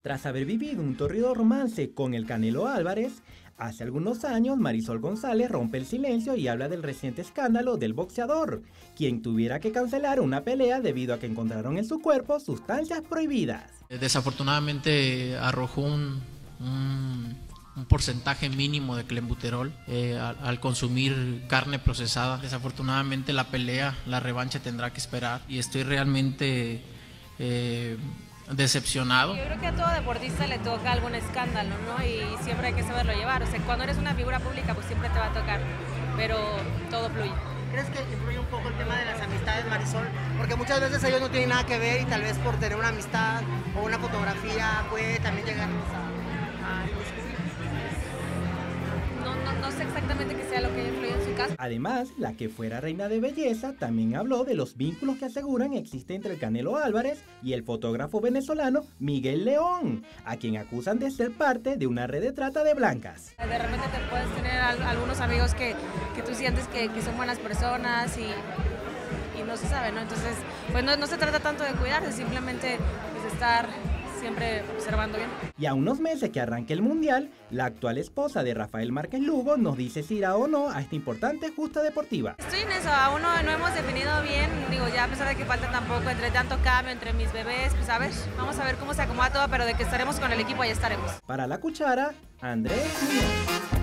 Tras haber vivido un torrido romance con el Canelo Álvarez, hace algunos años Marisol González rompe el silencio y habla del reciente escándalo del boxeador, quien tuviera que cancelar una pelea debido a que encontraron en su cuerpo sustancias prohibidas. Desafortunadamente arrojó un porcentaje mínimo de clenbuterol al consumir carne procesada. Desafortunadamente la pelea, la revancha tendrá que esperar y estoy realmente decepcionado. Yo creo que a todo deportista le toca algún escándalo, ¿no? Y siempre hay que saberlo llevar. O sea, cuando eres una figura pública, pues siempre te va a tocar, pero todo fluye. ¿Crees que influye un poco el tema de las amistades, Marisol? Porque muchas veces ellos no tienen nada que ver y tal vez por tener una amistad o una fotografía puede también llegarnos a indiscutir. No sé exactamente qué sea lo que influye en su caso. Además, la que fuera reina de belleza también habló de los vínculos que aseguran existen entre el Canelo Álvarez y el fotógrafo venezolano Miguel León, a quien acusan de ser parte de una red de trata de blancas. De repente te puedes tener algunos amigos que tú sientes que son buenas personas y no se sabe, ¿no? Entonces, pues no se trata tanto de cuidarse, simplemente pues, estar siempre observando bien. Y a unos meses que arranque el Mundial, la actual esposa de Rafael Márquez Lugo nos dice si irá o no a esta importante justa deportiva. Estoy en eso, aún no hemos definido bien, digo, ya a pesar de que falta tampoco, entre tanto cambio, entre mis bebés, pues a ver, vamos a ver cómo se acomoda todo, pero de que estaremos con el equipo, ya estaremos. Para La Cuchara, Andrés Muñoz.